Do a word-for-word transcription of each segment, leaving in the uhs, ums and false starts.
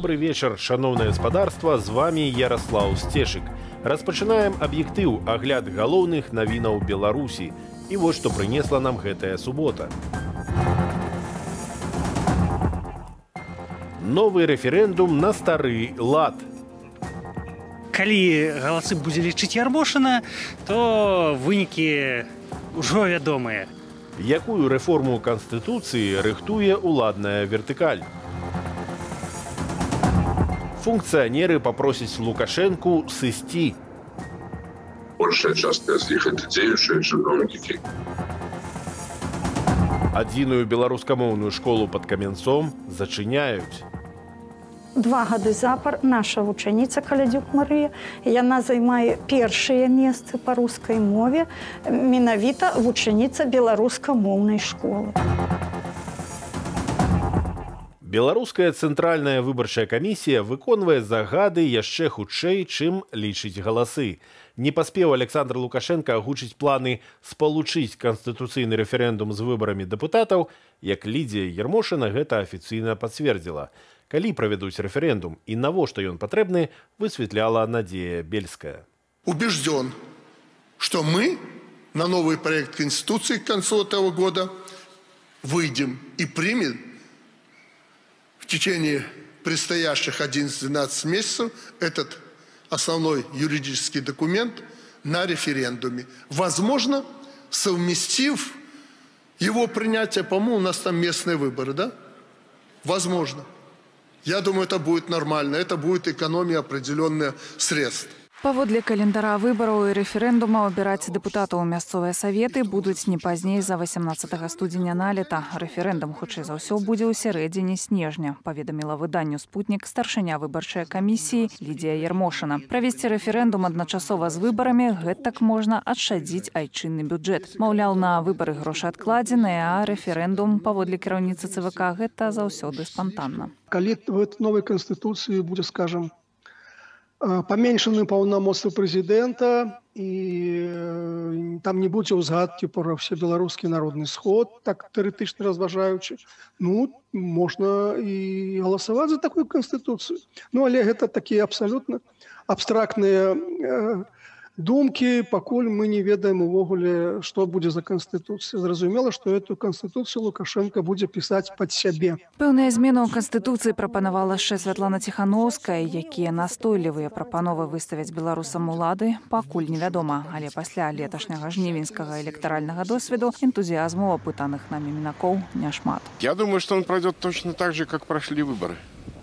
Добрый вечер, шановное господарство, с вами Ярослав Стешик. Распачинаем объектив, огляд галоўных навінаў Беларуси. И вот что принесла нам гэтая суббота. Новый референдум на стары лад. Калі галасы будзе лічыць Ярмошына, то вынікі ўжо вядомыя. Якую реформу Конституции рыхтуе уладная вертикаль? Функционеры попросят Лукашенку сысти. Большая частка из них это деющие чиновники. Адзіную беларускамоўную школу под Каменцом зачыняюць. Два гады запар наша вучаніца Калядзюк Марыя, яна займае першыя месцы па рускай мове, менавіта вучаніца беларускамоўнай школы. Беларуская цэнтральная выбарчая камісія выконвае загады яшчэ хутчэй, чым лічыць галасы. Не паспеў Александр Лукашенко агучыць планы спалучыць канстытуцыйны рэферэндум з выбарамі дэпутатаў, як Лідзія Ярмошына гэта афіцыйна пацвердзіла. Калі правядуць рэферэндум і навошта ён патрэбны, высветляла Надзея Бельская. Убежден, что мы на новый проект Конституции к концу этого года выйдем и примем в течение предстоящих одиннадцати-двенадцати месяцев этот основной юридический документ на референдуме. Возможно, совместив его принятие, по-моему, у нас там местные выборы, да? Возможно. Я думаю, это будет нормально. Это будет экономия определенных средств. Паводле календара выбараў і рэферэндума абіраць дэпутатаў у мясцовыя саветы будуць не пазней за восемнадцатага студзеня налета. Рэферэндум, хутчэй за ўсё, будзе ў сярэдзіне снежня, паведаміла выданню «Спутнік» старшыня выбарчай камісіі Лідзія Ярмошына. Правесці рэферэндум адначасова з выбарамі гэтак можна адшадзіць айчынны бюджэт. Маўляў, на выбары грошы адкладзеныя, а рэферэндум, паводле кіраўніцы ЦВК, гэта заўсёды спантанна. Калі в этой новой конституции будет, скажем, поменьшаны паўнамоцтвы прэзідэнта і там не будзе ўзгадкі пра ўсебеларускі народны сход, так тэарэтычна разважаючы, ну, можна і галасаваць за такую канстытуцыю. Ну, але гэта такія абсалютна абстрактныя э, думкі, пакуль мы не ведаем увогуле, што будзе за канстытуцыя. Зразумела, што эту канстытуцыю Лукашенко будзе пісаць пад сябе. Пэўныя змены ў канстытуцыі прапанавала яшчэ Святлана Ціхановская, якія настойлівыя прапановы выставяць беларусам улады, пакуль невядома. Але пасля леташняга жнівеньскага электаральнага досведу энтузіазму апытаных намі мінакоў няшмат. Я думаю, что он пройдет точно так же, как прошли выборы.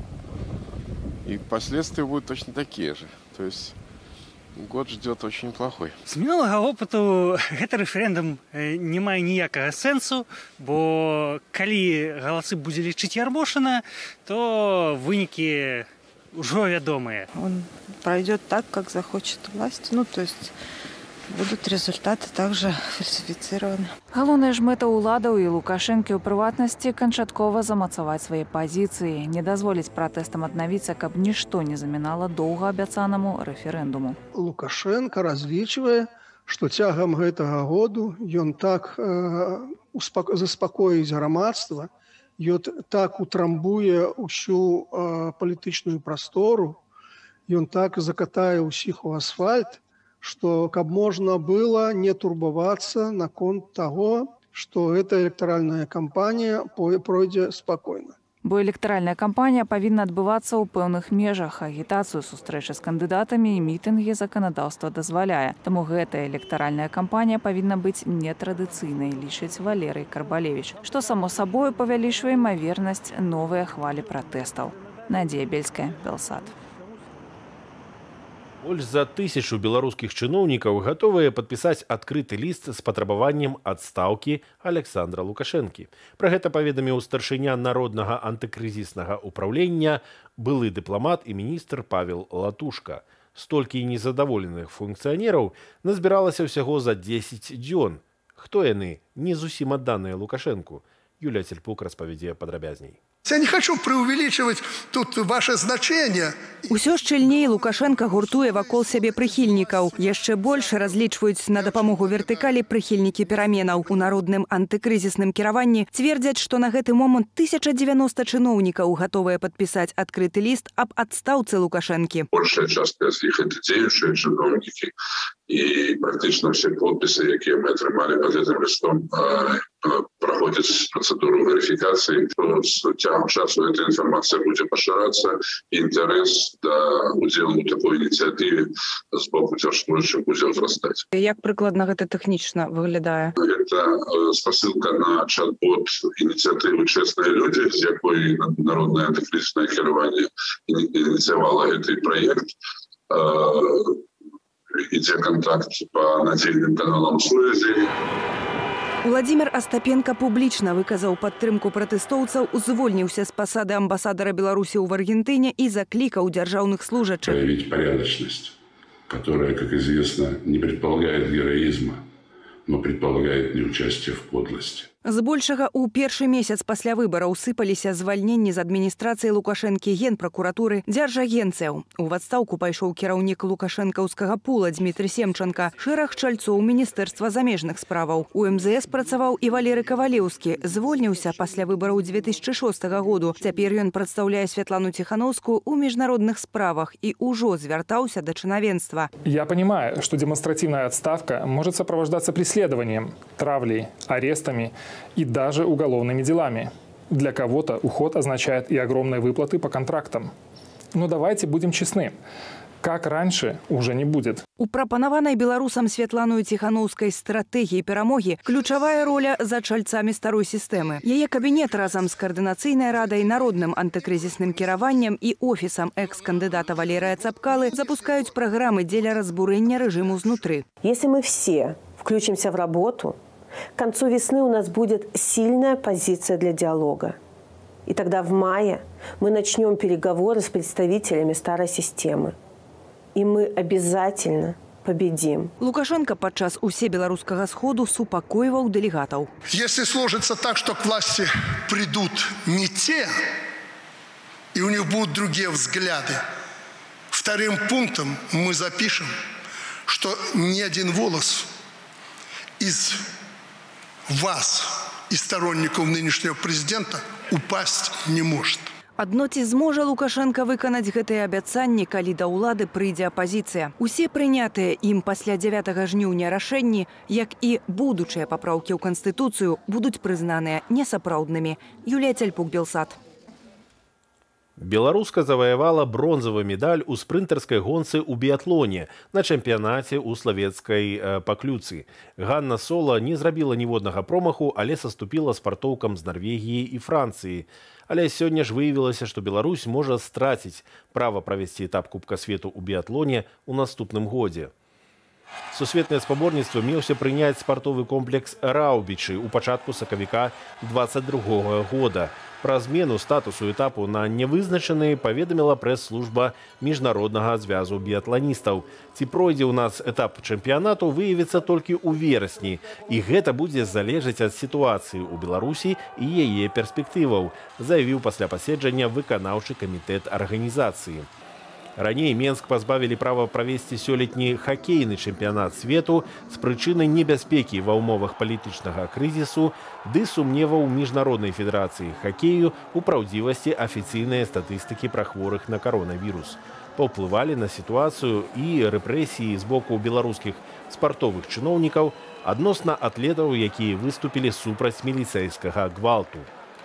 И последствия будут точно такие же. То есть год ждет очень плохой. З мінулага опыту гэты рэферэндум не мае ніякага сэнсу, бо калі галасы будзе лічыць Ярмошына, то вынікі ўжо вядомыя. Он пройдет так, как захочет власть. Ну, то есть будут результаты также фальсифицированы. Галоўная ж мэта ўладаў і Лукашэнкі ў прыватнасці канчаткова замацаваць свае пазіцыі, не дазволіць пратэстам аднавіцца, каб нішто не замінала доўга абяцанаму рэферэндуму. Лукашенко разлічвае, што цягам гэтага году ён так э, успак... заспакоіць грамадства, ён так утрамбуе ўсю э, палітычную прастору, ён так закатае ўсіх у асфальт, что каб можно было не турбоваться наконт того, что эта электаральная кампания пройдзе спокойно. Бо электаральная кампанія павінна адбывацца ў пэўных межах. Агітацыю, сустрэчы з кандыдатамі і мітынгі заканадаўства дазваляе. Таму гэтая электаральная кампанія павінна быць нетрадыцыйнай, лічыць Валерый Карбалевіч, што само сабою павялічвае імавернасць новыя хвалі пратэстаў. Надзея Бельская, Белсад. Больш за тысячу беларускіх чыноўнікаў гатовыя падпісаць адкрыты ліст з патрабаваннем адстаўкі Александра Лукашэнкі. Пра гэта паведаміў старшыня народнага антыкрызіснага ўпраўлення, былы дыпламат і міністр Павел Латушка. Столькі незадаволеных функцыянераў назбіралася ўсяго за дзесяць дзён. Хто яны? Не зусім адданыя Лукашэнку. Юлія Цельпук распавядзе падрабязней. Я не хочу преувеличивать тут ваше значение. Усё шчыльней Лукашенко гуртуе вакол сябе прыхільнікаў. Яшчэ больш разлічваюць на дапамогу вертыкалі прыхільнікі пераменаў. У народным антыкрызісным кіраванні цвердзяць, што на гэты момант тысяча девяносто чыноўнікаў гатовыя падпісаць адкрыты ліст аб адстаўцы Лукашэнкі. Большая частка з іх это дзеючыя чыноўнікі, і практычна ўсе подпісы, якія мы атрымалі пад гэтым лістом, праходзяць працэдуру верыфікацыі. З цягам часу эта інфармацыя будзе пашырацца, і інтарэс да удзелу ў такой ініцыятыве з боку дзяржслужачых будзе ўзрастаць. Як прыкладна гэта тэхнічна выглядае? Гэта спасылка на чат-бот ініцыятывы «Честные люди», з якой народнае антыкрызіснае кіраванне ініцыявала гэты праект. Ідзе контакт по надзейным каналам сувязі. Владимир Остапенко публічна выказаў падтрымку пратэстоўцаў, узвольніўся з пасады амбасадара Беларусі ў Аргентыне і заклікаў дзяржаўных служачых. Проявить порядочность, которая, как известно, не предполагает героизма, но предполагает неучастие в подлости. Збольшага ў першы месяц пасля выбараў сыпаліся звальненні з адміністрацыі Лукашэнкі, генпракуратуры, дзяржагенцыяў. У адстаўку пайшоў кіраўнік лукашэнкаўскага пула Дмітрый Семченко, шэраг чальцоў міністэрства замежных справаў. У эм зэ эс працаваў і Валерый Кавалеўскі, звольніўся пасля выбараў две тысячи шостага году. Цяпер ён прадстаўляе Святлану Тихановскую ў міжнародных справах і ўжо звяртаўся да чынавенства. Я понимаю, что демонстративная отставка может сопровождаться преследованием, травлей, арестами и даже уголовными делами. Для кого-то уход означает и огромные выплаты по контрактам. Но давайте будем честны. Как раньше уже не будет. У прапанаванай беларусам Святланою Тихановскай стратэгіі перамогі ключавая роля за чальцамі старой сістэмы. Яе кабінет разам з каардынацыйнай радай, народным антыкрызісным кіраваннем і офісам экс-кандыдата Валерия Цапкалы запускаюць праграмы дзеля разбурэння рэжыму знутры. Если мы все включимся в работу, к концу весны у нас будет сильная позиция для диалога. И тогда в мае мы начнем переговоры с представителями старой системы. И мы обязательно победим. Лукашенко падчас усебеларускага сходу супакойваў дэлегатаў. Если сложится так, что к власти придут не те, и у них будут другие взгляды, вторым пунктом мы запишем, что ни один волос из вас и сторонников нынешнего президента упасть не может. Адно ці зможа Лукашенко выканаць гэтыя абяцанні, калі да ўлады прыйдзе апазіцыя. Усе прынятыя ім пасля дзявятага жніўня рашэнні, як і будучыя папраўкі ў Канстытуцыю, будуць прызнаныя несапраўднымі. Юлія Цяльпук, Белсат. Беларуска заваявала бронзавую медаль у спрынтарскай гонцы ў біятлоне на чэмпіянаце ў славецкай паклюцы. Ганна Сола не зрабіла ніводнага промаху, але саступіла спартоўкам з Нарвегіі і Францыі. Але сёння ж выявілася, што Беларусь можа страціць права правесці этап Кубка свету ў біятлоне ў наступным годзе. Сусветнае спаборніцтва меўся прыняць спартовы комплекс Раўбічы ў пачатку сакавіка двадцать другога года. Пра змену статусу этапу на нявызначаны паведаміла прэс-служба міжнароднага звязу біятланістаў. Ці пройдзе ў нас этап чэмпіянату, выявіцца толькі ў верасні. І гэта будзе залежаць ад сітуацыі ў Беларусі і яе перспектываў, заявіў пасля паседжання выканаўчы камітэт арганізацыі. Раней Менск пазбавілі права правесці сёлетні хакейны чэмпіянат свету з прычыны небяспекі ва ўмовах палітычнага крызісу ды сумневаў міжнароднай федэрацыі хакею ў праўдзівасці афіцыйнай статыстыкі пра хворых на каронавірус. Паўплывалі на сітуацыю і рэпрэсіі з боку беларускіх спартовых чыноўнікаў адносна атлетаў, якія выступілі супраць міліцэйскага гвалту.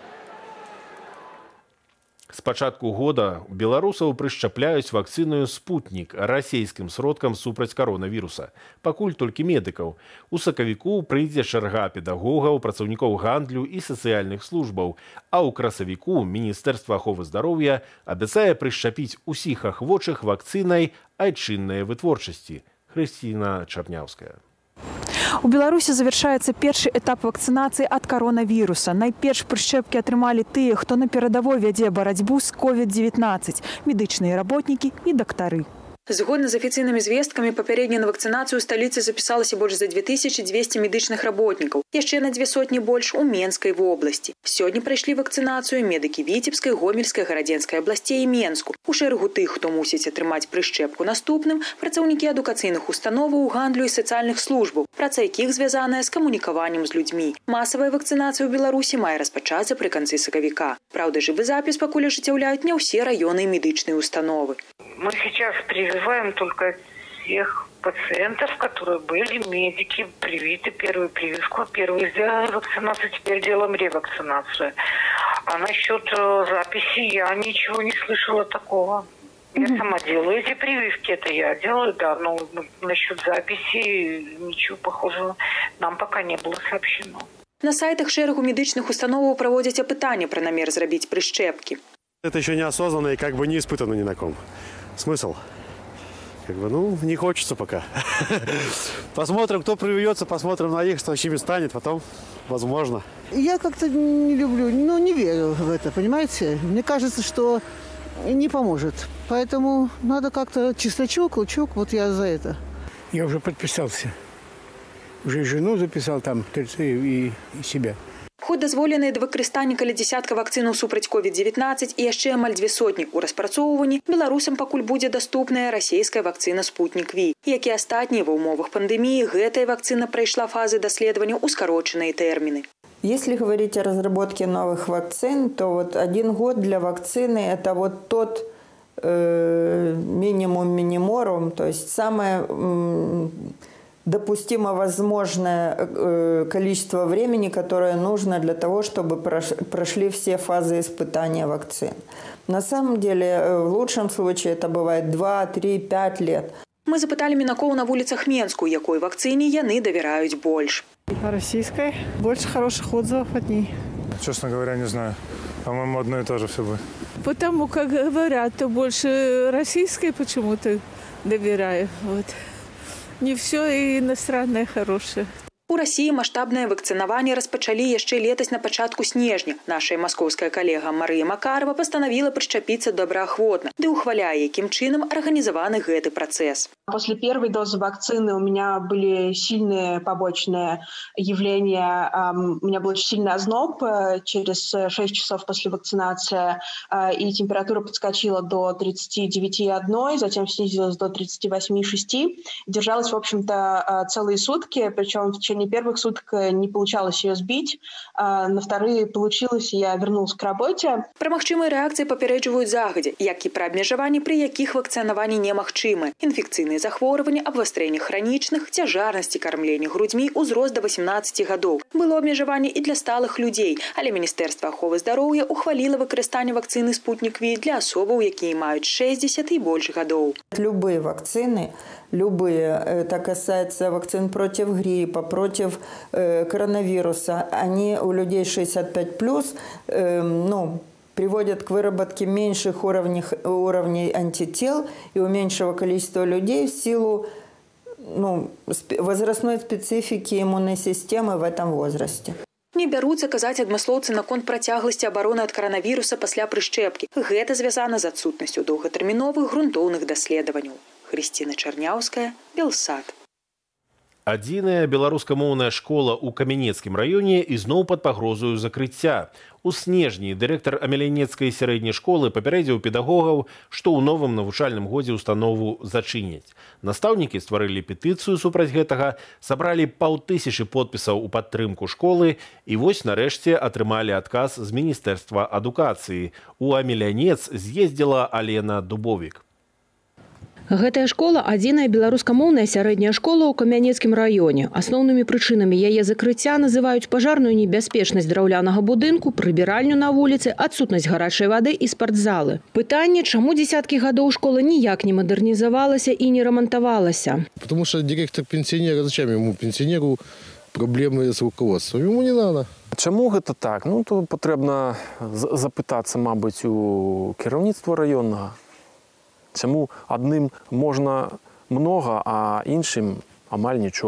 З пачатку года беларусаў прышчапляюць вакцыную «Спутнік» расійскім сродкам супраць каронавіруса. Пакуль толькі медыкаў. У сакавіку прыйдзе чарга педагогаў, працаўнікоў гандлю і сацыяльных службаў. А ў красавіку Міністэрства аховы здароўя абяцае прышчапіць усіх ахвочых вакцынай айчыннай вытворчасці. Хрысціна Чарняўская. У Беларусі завяршаецца першы этап вакцынацыі ад каронавіруса. Найперш прышчэпкі атрымалі тыя, хто на перадавой вядзе барацьбу з ковід дзевятнаццаць – медычныя работнікі і дактары. Згодна з афіцыйнымі звесткамі, папярэдне на вакцынацыю ў сталіцы запісалася больш за две тысячи двести медычных работнікаў, яшчэ на дзве сотні больш у Менскай вобласці. Сёння прайшлі вакцынацыю медыкі Віцебскай, Гомельскай, Гарадзенскай абласцей і Менску. У шэрагу тых, хто мусіць атрымаць прышчэпку наступным, працаўнікі адукацыйных установаў, гандлю і сацыяльных службаў, праца якіх звязаная з камунікаваннем з людзьмі. Масавая вакцынацыя ў Беларусі мае распачацца пры канцы сакавіка. Праўда, жывы запіс пакуль ажыццяўляюць не ўсе раёны і медычныя установы. Мы сейчас прививаем только тех пациентов, которые были медики, привиты первую прививку, первую сделали вакцинацию, теперь делаем ревакцинацию. А насчет записи я ничего не слышала такого. Я mm-hmm. сама делаю эти прививки, это я делаю, да, но насчет записи ничего похожего нам пока не было сообщено. На сайтах шэрагу медычных установаў праводзяць апытанне пра намер зрабіць прышчэпкі. Это еще неосознанно и как бы не испытано ни на ком. Смысл? Как бы, ну, не хочется пока. Посмотрим, кто привьется, посмотрим на их, что с ними станет, потом, возможно. Я как-то не люблю, ну, не верю в это, понимаете? Мне кажется, что не поможет. Поэтому надо как-то чисточок, лучок, вот я за это. Я уже подписался. Уже жену записал там, и, и себя. Хоць дазволеныя да выкарыстання каля дзясятка вакцынаў супраць ковід дзевятнаццаць і яшчэ амаль дзве сотні ў распрацоўванні, беларусам пакуль будзе даступная расійская вакцына «Спутник Ви». Як і астатнія ва ўмовах пандэміі, гэтая вакцына прайшла фазы даследавання ў скарочаныя тэрміны. Если говорить о разработке новых вакцин, то вот один год для вакцины – это вот тот э, минимум-миниморум, то есть самое э, допустимо возможное э, количество времени, которое нужно для того, чтобы прош, прошли все фазы испытания вакцин. На самом деле, в лучшем случае это бывает два, три, пять лет. Мы запытали мінакоў на вуліцах Менску, якой вакцыне яны давяраюць больш. Российской. Больше хороших отзывов от ней. Честно говоря, не знаю. По-моему, одно и то же все будет. Потому как говорят, то больше российской почему-то доверяю. Вот. Не все и иностранное хорошее. У Расіі маштабнае вакцынаванне распачалі яшчэ летась на пачатку снежня. Нашая маскоўская калега Марыя Макарова пастанавіла прышчапіцца добраахвотна, ды ухваляе, якім чынам арганізаваны гэты працэс. После первой дозы вакцины у меня были сильные побочные явления. У меня был очень сильный озноб через шесть часов после вакцинации, и температура подскочила до тридцати девяти и одной, затем снизилась до тридцати восьми и шести. Держалась, в общем-то, целые сутки, причем в течение первых суток не получалось ее сбить, на вторые получилось, и я вернулась к работе. Пра магчымыя рэакцыі папярэджваюць загадзя, як і пра абмежаванні, пры якіх вакцынаванне немагчымы. Інфекцыйныя захворванні, абвастрэнне хранічных, цяжарнасці кармлення грудзьмі, узрост да васемнаццаці гадоў. Было абмежаванне і для сталых людзей, але Міністэрства аховы здароўя ухваліла выкарыстанне вакцыны «Спутник Ви» для асобаў, якія маюць шэсцьдзесят і больш гадоў. Любые вакцины, любые, это касается вакцин против гриппа, против э, коронавируса, они у людей шестьдесят пять плюс, э, ну, приводят к выработке меньших уровней, уровней антител и у меньшего количества людей в силу ну, возрастной специфики иммунной системы в этом возрасте. Не бяруцца казаць адмыслоўцы наконт працягласці абароны ад каранавіруса пасля прышчэпкі. Гэта звязана з адсутнасцю доўгатэрміновых грунтоўных даследаванняў. Хрысціна Чарняўская, Белсад. Адзіная беларускамоўная школа ў Камянецкім раёне ізноў пад пагрозаю закрыцця. У снежні дырэктар Амелянецкай сярэдняй школы папярэдзіў педагогаў, што ў новым навучальным годзе установу зачыняць. Настаўнікі стварылі петыцыю супраць гэтага, сабралі паўтысячы подпісаў у падтрымку школы і вось нарэшце атрымалі адказ з Міністэрства адукацыі. У Амелянец з'ездзіла Алена Дубовік. Гэтая школа – адзіная беларускамоўная сярэдняя школа ў Камянецкім раёне. Асноўнымі прычынамі яе закрыцця называюць пажарную небяспечнасць драўлянага будынку, прыбіральню на вуліцы, адсутнасць гарачай вады і спартзалы. Пытанне, чаму дзесяткі гадоў школа ніяк не мадэрнізавалася і не рамантавалася? Потому что директор пенсионера, зачем ему пенсионеру проблемы с руководством? Ему не надо. Чаму гэта так? Ну, то патрэбна запытацца, мабыць, у кіраўніцтва раённага. Чаму адным можна многа, а іншым амаль нічога?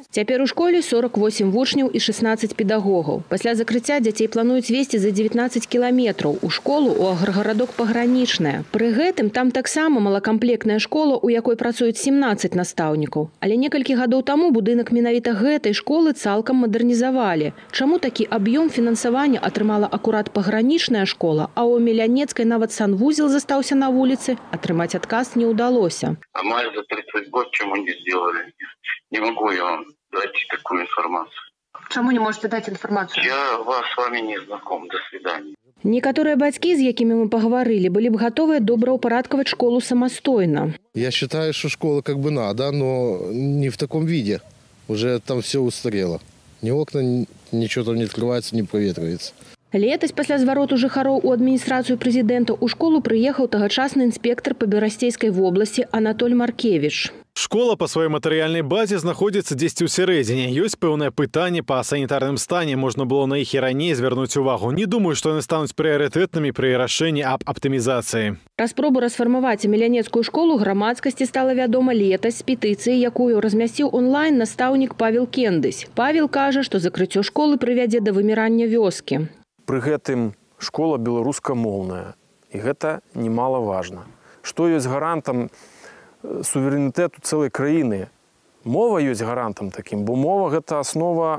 Цяпер у школе сорок восемь вучняў і шестнадцать педагогаў. Пасля закрыцця дзяцей плануюць весці за девятнадцать кіламетраў у школу ў аграгарадок Пагранічная. Пры гэтым там таксама малакамплектная школа, у якой працуюць семнадцать настаўнікаў. Але некалькі гадоў таму будынак менавіта гэтай школы цалкам мадэрнізавалі. Чаму такі аб'ём фінансавання атрымала акурат Пагранічная школа, а ў Мелянецкай нават санвузел застаўся на вуліцы, атрымаць адказ не ўдалося. Амаль за тридцать год чему не сделали. Не могу я вам дать такую информацию. Чаму не можете дать информацию? Я вас с вами не знаком. До свидания. Некаторыя бацькі, з якімі мы паговорили, были б готовы добраўпарадкаваць школу самостойно. Я считаю, что школа как бы надо, но не в таком виде. Уже там все устарело. Ни окна, ничего там не открывается, не проветривается. Летась пасля звароту жыхароў у адміністрацыю прэзідэнта у школу прыехаў тагачасны інспектар па Берасцейскай вобласці Анатоль Маркевіч. Школа по своей материальной базе находится дзесьці ў сярэдзіне. Ёсць пэўнае пытанне па санітарным стане. Можна было на іх і раней звярнуць увагу. Не думаю, што яны стануць прыярытэтнымі пры рашэнні аб аптымізацыі. Пра спробу расфармаваць Мелянецкую школу грамадскасці стала вядома летась з петыцыяй, якую размясціў онлайн настаўнік Павел Кендысь. Павел кажа, што закрыццё школы прывядзе да вымірання вёскі. Пры гэтым школа беларускамоўная. І гэта немалаважна. Што ёсць гарантам суверэнітэту цэлай краіны? Мова ёсць гарантам такім, бо мова – гэта аснова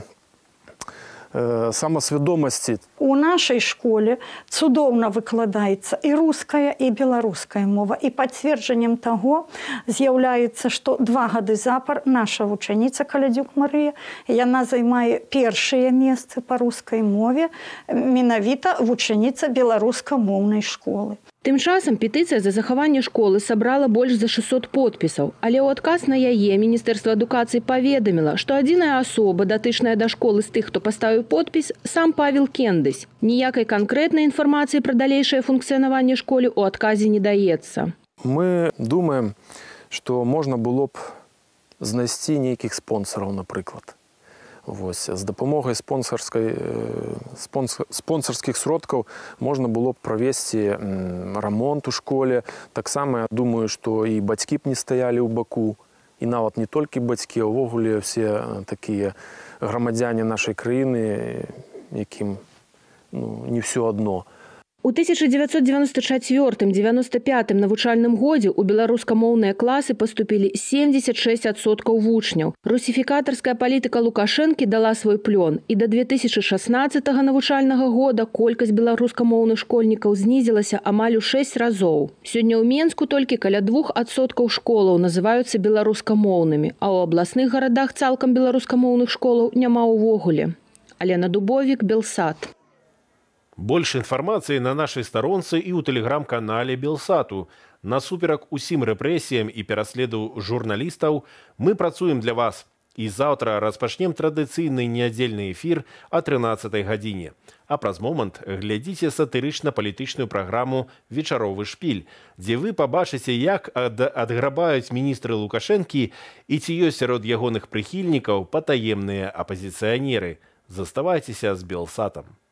самасвядомасці. У нашай школе цудоўна выкладаецца і руская, і беларуская мова. І пацверджаннем таго з'яўляецца, што два гады запар наша вучаніца Калядзюк Марыя, яна займае першыя месцы па рускай мове, менавіта вучаніца беларускамоўнай школы. Тым часам петыцыя за захаванне школы сабрала больш за шестьсот подпісаў, але ў адказ на яе Міністэрства адукацыі паведаміла, што адзіная асоба, датычная да школы з тых, хто паставіў подпіс, сам Павел Кендысь. Ніякай канкрэтнай інфармацыі пра далейшае функцыянаванне школы ў адказе не даецца. Мы думаем, што можна было б знайсці нейкіх спонсараў, напрыклад. Вось, з дапамогай спонсарскай, спонсор, спонсарскіх сродкаў можна было б правесці рамонт у школе. Таксама я думаю, што і бацькі б не стаялі ў баку. І нават не толькі бацькі, а ўвогуле все такія грамадзяне нашай краіны, якім ну, не ўсё адно. У тысяча девятьсот девяносто четвёртым — девяносто пятым навучальным годзе ў беларускамоўныя класы паступілі семьдесят шесть адсоткаў вучняў. Русіфікатарская палітыка Лукашэнкі дала свой плён, і да две тысячи шестнадцатага навучальнага года колькасць беларускамоўных школьнікаў знізілася амаль у шэсць разоў. Сёння ў Менску толькі каля двух адсоткаў школаў называюцца беларускамоўнымі, а ў абласных гарадах цалкам беларускамоўных школаў няма ўвогуле. Алена Дубовік, Белсат. Больше информации на нашей сторонце и у телеграм-канале Белсату. Насуперак усім рэпрэсіям і пераследу журналістаў мы працуем для вас. І заўтра распачнем традыцыйны нядзельны эфір о трынаццатай гадзіне. А праз момант глядзіце сатырычна-палітычную праграму «Вечаровы шпіль», дзе вы пабачыце, як ад... адграбаюць міністры Лукашэнкі і ці ёсць сярод ягоных прыхільнікаў патаемныя апазіцыянеры. Заставайцеся з Белсатам.